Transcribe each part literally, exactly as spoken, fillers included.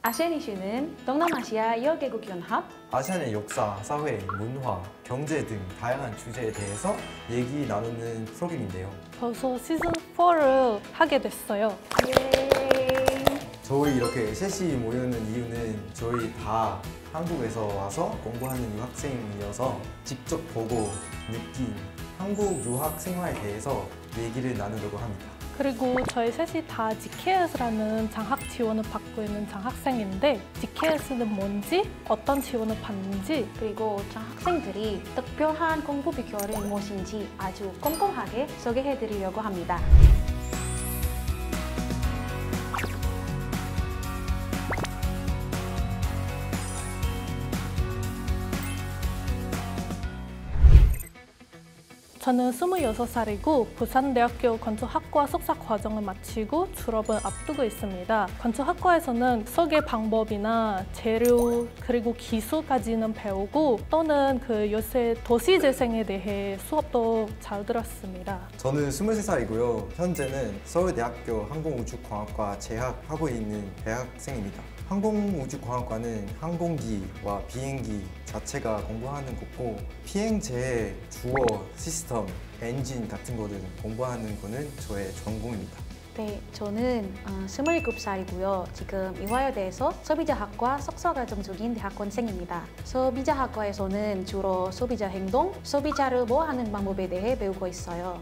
아시안 이슈는 동남아시아 여 개국 연합, 아시안의 역사, 사회, 문화, 경제 등 다양한 주제에 대해서 얘기 나누는 프로그램인데요. 벌써 시즌 사를 하게 됐어요. 예. 저희 이렇게 셋이 모이는 이유는 저희 다 한국에서 와서 공부하는 유학생이어서 직접 보고 느낀 한국 유학 생활에 대해서 얘기를 나누려고 합니다. 그리고 저희 셋이 다 지케이에스라는 장학 지원을 받고 있는 장학생인데 지케이에스는 뭔지, 어떤 지원을 받는지, 그리고 장학생들이 특별한 공부 비결이 무엇인지 아주 꼼꼼하게 소개해드리려고 합니다. 저는 스물여섯 살이고 부산대학교 건축학과 석사 과정을 마치고 졸업을 앞두고 있습니다. 건축학과에서는 설계 방법이나 재료 그리고 기술까지는 배우고 또는 그 요새 도시재생에 대해 수업도 잘 들었습니다. 저는 스물세 살이고요. 현재는 서울대학교 항공우주공학과 재학하고 있는 대학생입니다. 항공우주공학과는 항공기와 비행기 자체가 공부하는 거고 비행체의 주어, 시스템, 엔진 같은 거를 공부하는 거는 저의 전공입니다. 네, 저는 어, 스물일곱 살이고요. 지금 이화여대에서 소비자학과 석사과정 중인 대학원생입니다. 소비자학과에서는 주로 소비자 행동, 소비자를 보호하는 방법에 대해 배우고 있어요.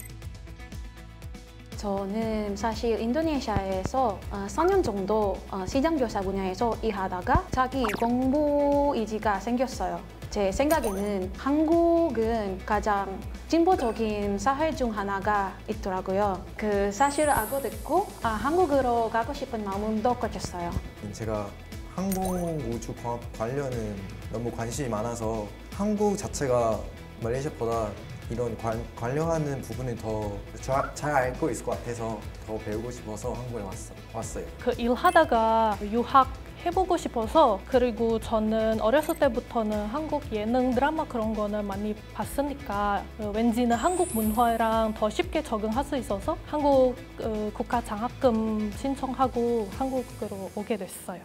저는 사실 인도네시아에서 사 년 정도 시장교사 분야에서 일하다가 자기 공부 의지가 생겼어요. 제 생각에는 한국은 가장 진보적인 사회 중 하나가 있더라고요. 그 사실을 알고 듣고 아, 한국으로 가고 싶은 마음도 커졌어요. 제가 항공우주공학 관련은 너무 관심이 많아서 한국 자체가 말레이시아보다 이런 관, 관련하는 부분을 더 잘 알고 있을 것 같아서 더 배우고 싶어서 한국에 왔어, 왔어요. 그 일하다가 유학 해보고 싶어서 그리고 저는 어렸을 때부터는 한국 예능 드라마 그런 거는 많이 봤으니까 왠지는 한국 문화랑 더 쉽게 적응할 수 있어서 한국 어, 국가 장학금 신청하고 한국으로 오게 됐어요.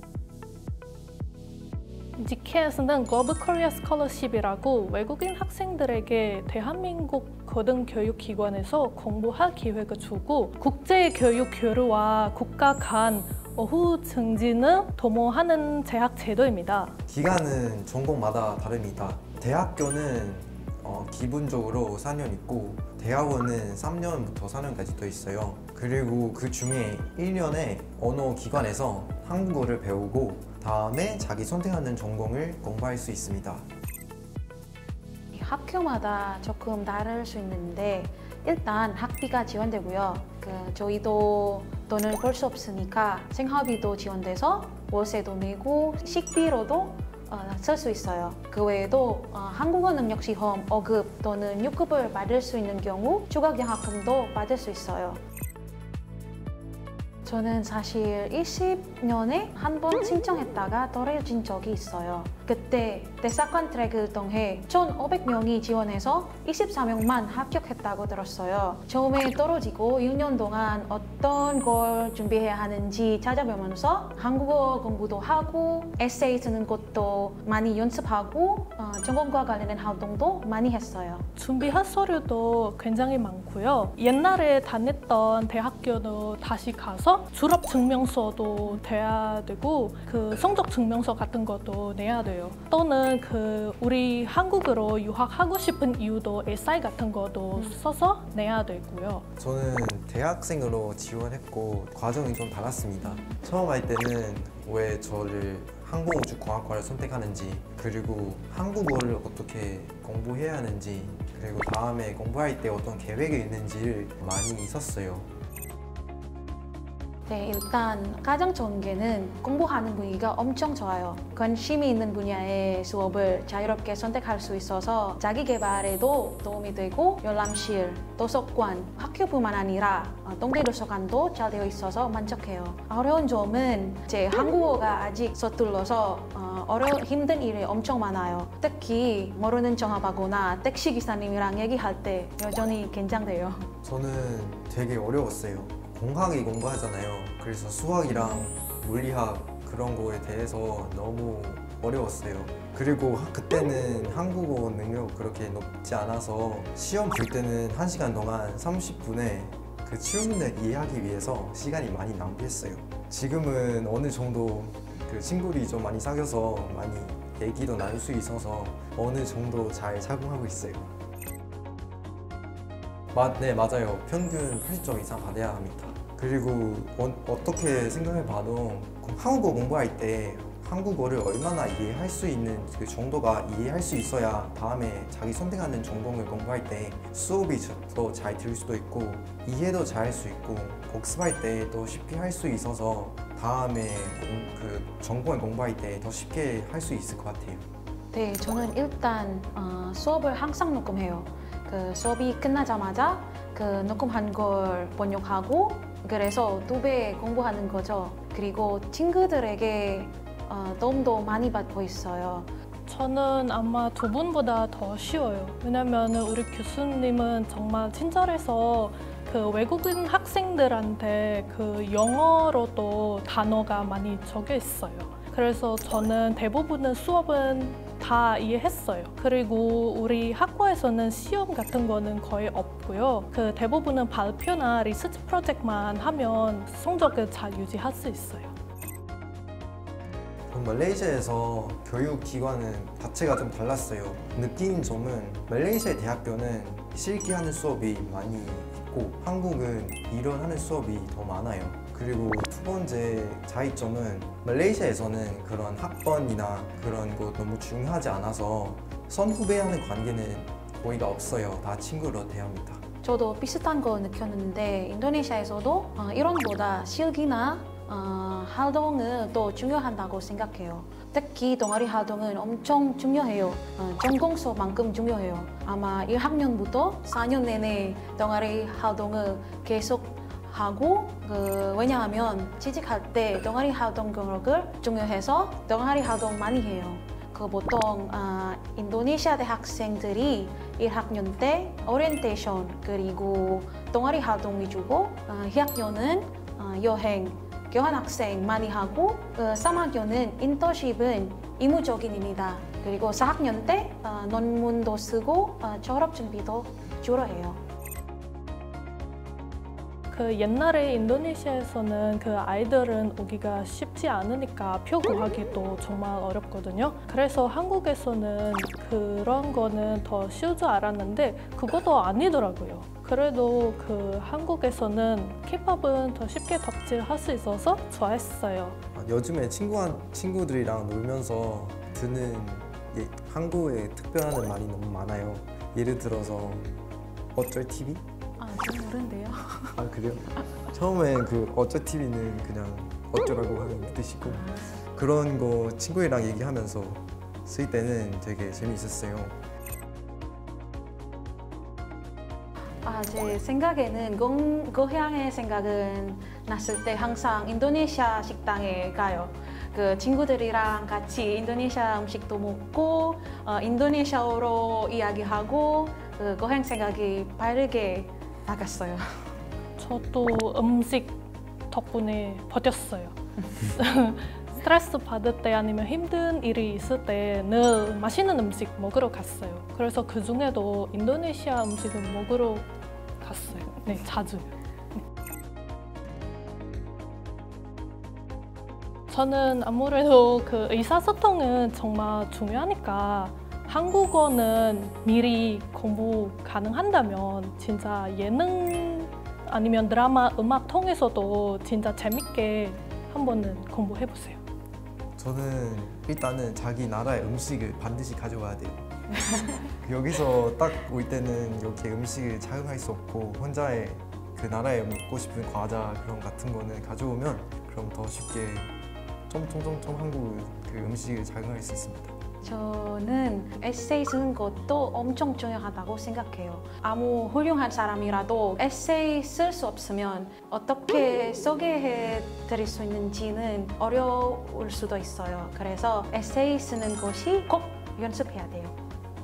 지케이에스는 글로벌 코리아 스콜러십이라고 외국인 학생들에게 대한민국 고등교육기관에서 공부할 기회를 주고 국제교육 교류와 국가 간 어후 증진을 도모하는 재학 제도입니다. 기간은 전공마다 다릅니다. 대학교는 어, 기본적으로 사 년 있고 대학원은 삼 년부터 사 년까지 더 있어요. 그리고 그 중에 일 년에 언어 기관에서 한국어를 배우고 다음에 자기 선택하는 전공을 공부할 수 있습니다. 학교마다 조금 다를 수 있는데 일단 학비가 지원되고요. 그 저희도 돈을 벌 수 없으니까 생활비도 지원돼서 월세도 내고 식비로도 어, 쓸 수 있어요. 그 외에도 어, 한국어 능력 시험 오 급 또는 육 급을 받을 수 있는 경우 추가 장학금도 받을 수 있어요. 저는 사실 이십 년에 한 번 신청했다가 떨어진 적이 있어요. 그때 대사관 트랙을 통해 천오백 명이 지원해서 이십사 명만 합격했다고 들었어요. 처음에 떨어지고 일 년 동안 어떤 걸 준비해야 하는지 찾아보면서 한국어 공부도 하고 에세이 쓰는 것도 많이 연습하고 어, 전공과 관련된 활동도 많이 했어요. 준비할 서류도 굉장히 많고요. 옛날에 다녔던 대학교도 다시 가서 졸업 증명서도 돼야 되고 그 성적 증명서 같은 것도 내야 돼요. 또는 그 우리 한국으로 유학하고 싶은 이유도 에세이 같은 것도 음. 써서 내야 되고요. 저는 대학생으로 지원했고 과정이 좀 달랐습니다. 처음 할 때는 왜 저를 항공우주공학과를 선택하는지 그리고 한국어를 어떻게 공부해야 하는지 그리고 다음에 공부할 때 어떤 계획이 있는지를 많이 썼어요. 네, 일단 가장 좋은 게는 공부하는 분위기가 엄청 좋아요. 관심이 있는 분야의 수업을 자유롭게 선택할 수 있어서 자기 개발에도 도움이 되고 열람실, 도서관, 학교뿐만 아니라 동네 도서관도 잘 되어 있어서 만족해요. 어려운 점은 제 한국어가 아직 서툴러서 어려 힘든 일이 엄청 많아요. 특히 모르는 전화하거나 택시 기사님이랑 얘기할 때 여전히 긴장돼요. 저는 되게 어려웠어요. 공학이 공부하잖아요. 그래서 수학이랑 물리학 그런 거에 대해서 너무 어려웠어요. 그리고 하- 그때는 한국어 능력 그렇게 높지 않아서 시험 볼 때는 한 시간 동안 삼십 분에 그 질문을 이해하기 위해서 시간이 많이 낭비했어요. 지금은 어느 정도 그 친구들이 좀 많이 사귀어서 많이 얘기도 나눌 수 있어서 어느 정도 잘 적응하고 있어요. 맞, 네, 맞아요. 평균 팔십 점 이상 받아야 합니다. 그리고 어, 어떻게 생각해 봐도 한국어 공부할 때 한국어를 얼마나 이해할 수 있는 그 정도가 이해할 수 있어야 다음에 자기 선택하는 전공을 공부할 때 수업이 더 잘 들을 수도 있고 이해도 잘 할 수 있고 복습할 때 더 쉽게 할 수 있어서 다음에 공, 그 전공을 공부할 때 더 쉽게 할 수 있을 것 같아요. 네, 저는 일단 어, 수업을 항상 녹음해요. 그 수업이 끝나자마자 그 녹음한 걸 번역하고 그래서 두 배 공부하는 거죠. 그리고 친구들에게 어, 도움도 많이 받고 있어요. 저는 아마 두 분보다 더 쉬워요. 왜냐면 우리 교수님은 정말 친절해서 그 외국인 학생들한테 그 영어로도 단어가 많이 적혀 있어요. 그래서 저는 대부분의 수업은 다 이해했어요. 그리고 우리 학과에서는 시험 같은 거는 거의 없고요. 그 대부분은 발표나 리서치 프로젝트만 하면 성적을 잘 유지할 수 있어요. 말레이시아에서 교육기관은 자체가 좀 달랐어요. 느낀 점은 말레이시아 대학교는 실기하는 수업이 많이 있고 한국은 이론하는 수업이 더 많아요. 그리고 두 번째 차이점은 말레이시아에서는 그런 학번이나 그런 거 너무 중요하지 않아서 선후배하는 관계는 거의가 없어요. 다 친구로 대합니다. 저도 비슷한 거 느꼈는데 인도네시아에서도 어, 이론보다 실기나 어, 활동은 또 중요하다고 생각해요. 특히 동아리 활동은 엄청 중요해요. 어, 전공 수업만큼 중요해요. 아마 일 학년부터 사 년 내내 동아리 활동을 계속 하고 그, 왜냐하면 취직할 때 동아리 활동 경력을 중요해서 동아리 활동 많이 해요. 그 보통 어, 인도네시아 대학생들이 일 학년 때 오리엔테이션 그리고 동아리 활동 위주고 어, 이 학년은 어, 여행 교환학생 많이 하고 그 삼 학년은 인턴십은 의무적인입니다. 그리고 사 학년 때 어, 논문도 쓰고 어, 졸업 준비도 주로 해요. 그 옛날에 인도네시아에서는 그 아이들은 오기가 쉽지 않으니까 표 구하기도 정말 어렵거든요. 그래서 한국에서는 그런 거는 더 쉬울 줄 알았는데 그것도 아니더라고요. 그래도 그 한국에서는 케이팝은 더 쉽게 덕질할 수 있어서 좋아했어요. 요즘에 친구한, 친구들이랑 놀면서 드는 예, 한국에 특별한 말이 너무 많아요. 예를 들어서 어쩔 티비? 아, 좀 모른대요. 아 그래요? 처음엔 그 어쩔 티비는 그냥 어쩌라고 하는 뜻이고 그런 거 친구들이랑 얘기하면서 쓸 때는 되게 재미있었어요. 아, 제 생각에는 고, 고향의 생각은 났을 때 항상 인도네시아 식당에 가요. 그 친구들이랑 같이 인도네시아 음식도 먹고 어, 인도네시아어로 이야기하고 그 고향 생각이 빠르게 나갔어요. 저도 음식 덕분에 버텼어요. 스트레스 받을 때 아니면 힘든 일이 있을 때 늘 맛있는 음식 먹으러 갔어요. 그래서 그 중에도 인도네시아 음식을 먹으러 갔어요. 네, 자주. 네. 저는 아무래도 그 의사소통은 정말 중요하니까 한국어는 미리 공부 가능한다면 진짜 예능 아니면 드라마, 음악 통해서도 진짜 재밌게 한 번은 공부해보세요. 저는 일단은 자기 나라의 음식을 반드시 가져와야 돼요. 여기서 딱 올 때는 이렇게 음식을 자극할 수 없고 혼자의 그 나라에 먹고 싶은 과자 그런 같은 거는 가져오면 그럼 더 쉽게 점점점점 한국 그 음식을 자극할 수 있습니다. 저는 에세이 쓰는 것도 엄청 중요하다고 생각해요. 아무 훌륭한 사람이라도 에세이 쓸 수 없으면 어떻게 소개해 드릴 수 있는지는 어려울 수도 있어요. 그래서 에세이 쓰는 것이 꼭 연습해야 돼요.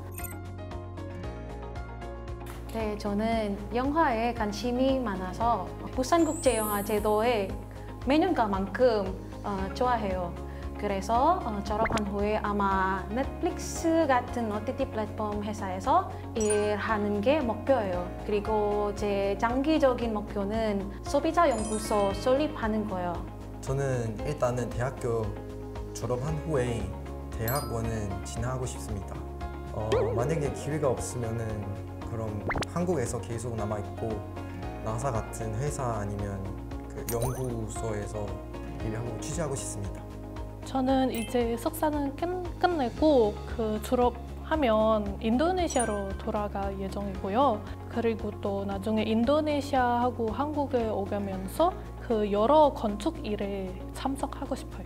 네, 저는 영화에 관심이 많아서 부산국제영화제도에 매년간만큼 어, 좋아해요. 그래서 어, 졸업한 후에 아마 넷플릭스 같은 오티티 플랫폼 회사에서 일하는 게 목표예요. 그리고 제 장기적인 목표는 소비자 연구소 설립하는 거예요. 저는 일단은 대학교 졸업한 후에 대학원은 진학하고 싶습니다. 어, 만약에 기회가 없으면은 그럼 한국에서 계속 남아있고 나사 같은 회사 아니면 그 연구소에서 일하고 취재하고 싶습니다. 저는 이제 석사는 끝, 끝내고 그 졸업하면 인도네시아로 돌아갈 예정이고요. 그리고 또 나중에 인도네시아하고 한국에 오가면서 그 여러 건축 일에 참석하고 싶어요.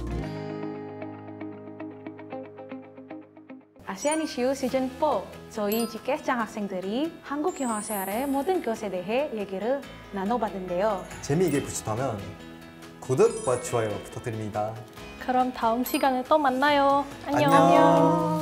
아시안 이슈 시즌 사, 저희 지캐스장 학생들이 한국 영화 생활의 모든 것에 대해 얘기를 나눠봤는데요. 재미있게 보셨다면 구독과 좋아요 부탁드립니다. 그럼 다음 시간에 또 만나요. 안녕. 안녕.